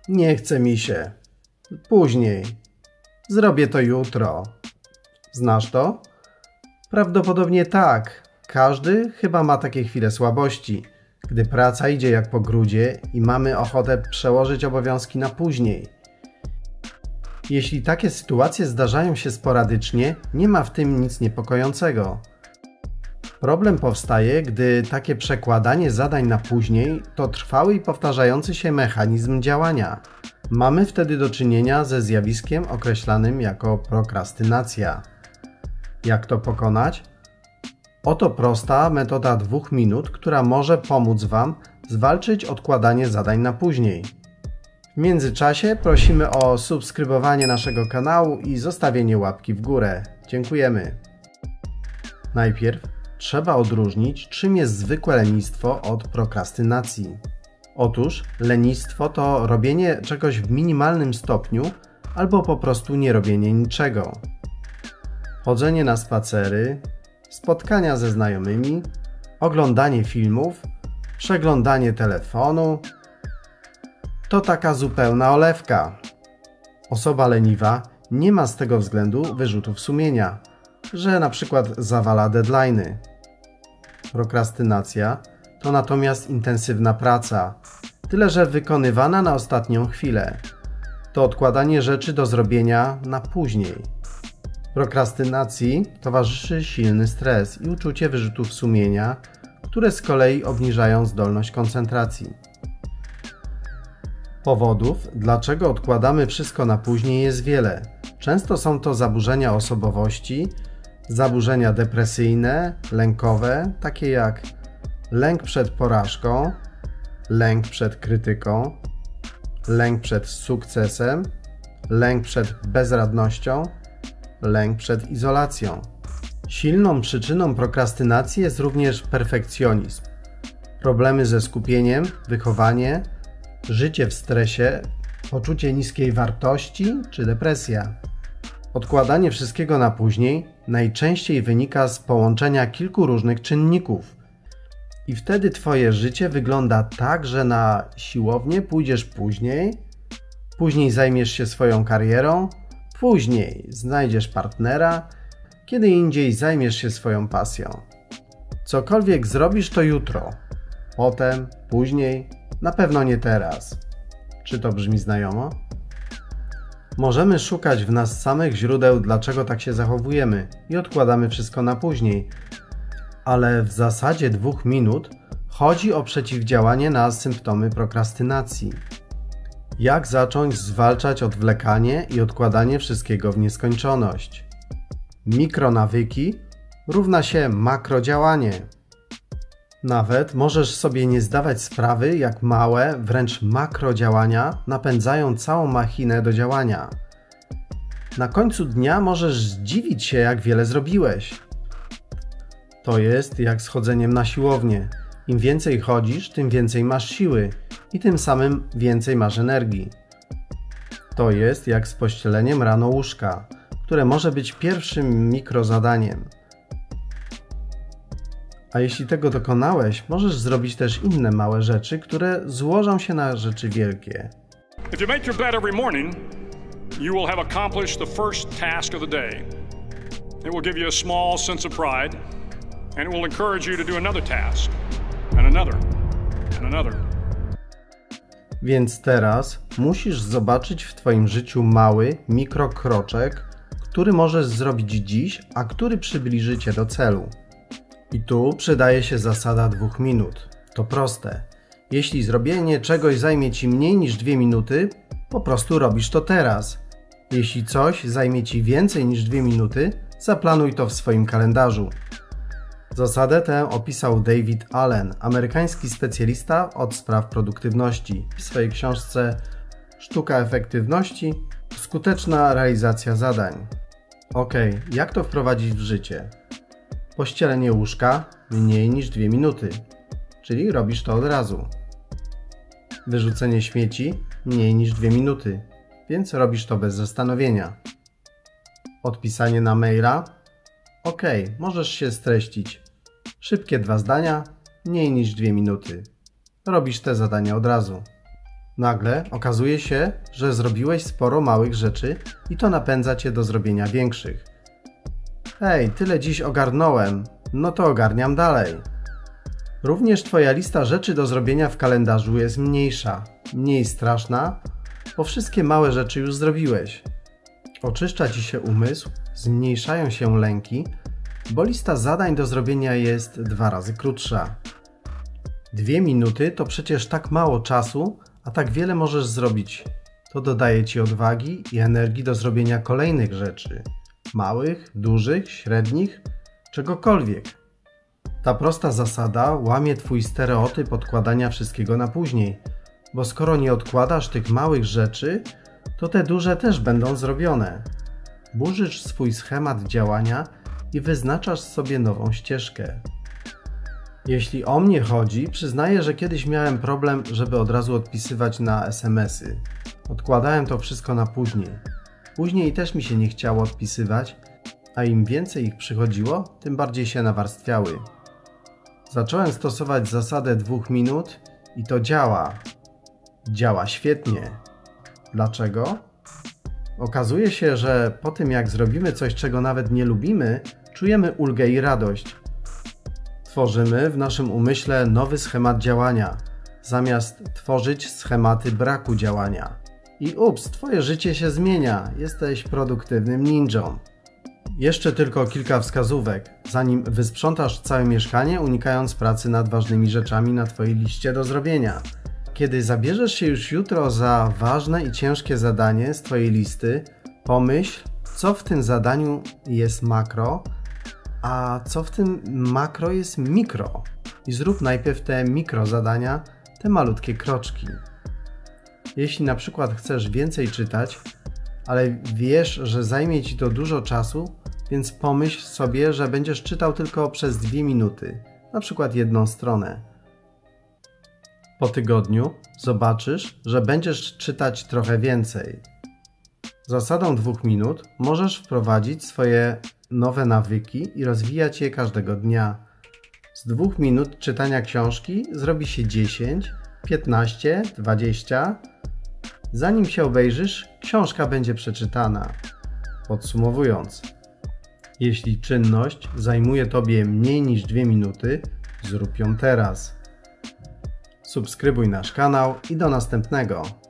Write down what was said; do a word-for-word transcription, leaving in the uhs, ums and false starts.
Nie chce mi się. Później. Zrobię to jutro. Znasz to? Prawdopodobnie tak. Każdy chyba ma takie chwile słabości, gdy praca idzie jak po grudzie i mamy ochotę przełożyć obowiązki na później. Jeśli takie sytuacje zdarzają się sporadycznie, nie ma w tym nic niepokojącego. Problem powstaje, gdy takie przekładanie zadań na później to trwały i powtarzający się mechanizm działania. Mamy wtedy do czynienia ze zjawiskiem określanym jako prokrastynacja. Jak to pokonać? Oto prosta metoda dwóch minut, która może pomóc Wam zwalczyć odkładanie zadań na później. W międzyczasie prosimy o subskrybowanie naszego kanału i zostawienie łapki w górę. Dziękujemy. Najpierw trzeba odróżnić, czym jest zwykłe lenistwo od prokrastynacji. Otóż lenistwo to robienie czegoś w minimalnym stopniu albo po prostu nie robienie niczego. Chodzenie na spacery, spotkania ze znajomymi, oglądanie filmów, przeglądanie telefonu to taka zupełna olewka. Osoba leniwa nie ma z tego względu wyrzutów sumienia, że na przykład zawala deadline'y. Prokrastynacja to natomiast intensywna praca, tyle że wykonywana na ostatnią chwilę. To odkładanie rzeczy do zrobienia na później. Prokrastynacji towarzyszy silny stres i uczucie wyrzutów sumienia, które z kolei obniżają zdolność koncentracji. Powodów, dlaczego odkładamy wszystko na później, jest wiele. Często są to zaburzenia osobowości, zaburzenia depresyjne, lękowe, takie jak lęk przed porażką, lęk przed krytyką, lęk przed sukcesem, lęk przed bezradnością, lęk przed izolacją. Silną przyczyną prokrastynacji jest również perfekcjonizm, problemy ze skupieniem, wychowanie, życie w stresie, poczucie niskiej wartości czy depresja. Odkładanie wszystkiego na później najczęściej wynika z połączenia kilku różnych czynników. I wtedy Twoje życie wygląda tak, że na siłownię pójdziesz później, później zajmiesz się swoją karierą, później znajdziesz partnera, kiedy indziej zajmiesz się swoją pasją. Cokolwiek zrobisz, to jutro, potem, później, na pewno nie teraz. Czy to brzmi znajomo? Możemy szukać w nas samych źródeł, dlaczego tak się zachowujemy i odkładamy wszystko na później. Ale w zasadzie dwóch minut chodzi o przeciwdziałanie na symptomy prokrastynacji. Jak zacząć zwalczać odwlekanie i odkładanie wszystkiego w nieskończoność? Mikronawyki równa się makrodziałanie. Nawet możesz sobie nie zdawać sprawy, jak małe, wręcz makrodziałania napędzają całą machinę do działania. Na końcu dnia możesz zdziwić się, jak wiele zrobiłeś. To jest jak z chodzeniem na siłownię. Im więcej chodzisz, tym więcej masz siły i tym samym więcej masz energii. To jest jak z pościeleniem rano łóżka, które może być pierwszym mikrozadaniem. A jeśli tego dokonałeś, możesz zrobić też inne małe rzeczy, które złożą się na rzeczy wielkie. If you make your bed every morning, you will have accomplished the first task of the day. It will give you a small sense of pride, and it will encourage you to do another task, and another, and another. Więc teraz musisz zobaczyć w Twoim życiu mały mikrokroczek, który możesz zrobić dziś, a który przybliży Cię do celu. I tu przydaje się zasada dwóch minut. To proste. Jeśli zrobienie czegoś zajmie Ci mniej niż dwie minuty, po prostu robisz to teraz. Jeśli coś zajmie Ci więcej niż dwie minuty, zaplanuj to w swoim kalendarzu. Zasadę tę opisał David Allen, amerykański specjalista od spraw produktywności, w swojej książce Sztuka efektywności – skuteczna realizacja zadań. Ok, jak to wprowadzić w życie? Pościelenie łóżka mniej niż dwie minuty, czyli robisz to od razu. Wyrzucenie śmieci mniej niż dwie minuty, więc robisz to bez zastanowienia. Odpisanie na maila? Ok, możesz się streścić. Szybkie dwa zdania, mniej niż dwie minuty. Robisz te zadania od razu. Nagle okazuje się, że zrobiłeś sporo małych rzeczy i to napędza cię do zrobienia większych. Hej, tyle dziś ogarnąłem, no to ogarniam dalej. Również twoja lista rzeczy do zrobienia w kalendarzu jest mniejsza, mniej straszna, bo wszystkie małe rzeczy już zrobiłeś. Oczyszcza ci się umysł, zmniejszają się lęki, bo lista zadań do zrobienia jest dwa razy krótsza. Dwie minuty to przecież tak mało czasu, a tak wiele możesz zrobić. To dodaje ci odwagi i energii do zrobienia kolejnych rzeczy. Małych, dużych, średnich, czegokolwiek. Ta prosta zasada łamie twój stereotyp odkładania wszystkiego na później, bo skoro nie odkładasz tych małych rzeczy, to te duże też będą zrobione. Burzysz swój schemat działania i wyznaczasz sobie nową ścieżkę. Jeśli o mnie chodzi, przyznaję, że kiedyś miałem problem, żeby od razu odpisywać na es em esy. Odkładałem to wszystko na później. Później też mi się nie chciało odpisywać, a im więcej ich przychodziło, tym bardziej się nawarstwiały. Zacząłem stosować zasadę dwóch minut i to działa. Działa świetnie. Dlaczego? Okazuje się, że po tym jak zrobimy coś, czego nawet nie lubimy, czujemy ulgę i radość. Tworzymy w naszym umyśle nowy schemat działania, zamiast tworzyć schematy braku działania. I ups, twoje życie się zmienia, jesteś produktywnym ninją. Jeszcze tylko kilka wskazówek, zanim wysprzątasz całe mieszkanie, unikając pracy nad ważnymi rzeczami na twojej liście do zrobienia. Kiedy zabierzesz się już jutro za ważne i ciężkie zadanie z twojej listy, pomyśl, co w tym zadaniu jest makro, a co w tym makro jest mikro. I zrób najpierw te mikro zadania, te malutkie kroczki. Jeśli na przykład chcesz więcej czytać, ale wiesz, że zajmie ci to dużo czasu, więc pomyśl sobie, że będziesz czytał tylko przez dwie minuty, na przykład jedną stronę. Po tygodniu zobaczysz, że będziesz czytać trochę więcej. Zasadą dwóch minut możesz wprowadzić swoje nowe nawyki i rozwijać je każdego dnia. Z dwóch minut czytania książki zrobi się dziesięć, piętnaście, dwadzieścia. Zanim się obejrzysz, książka będzie przeczytana. Podsumowując, jeśli czynność zajmuje tobie mniej niż dwie minuty, zrób ją teraz. Subskrybuj nasz kanał i do następnego.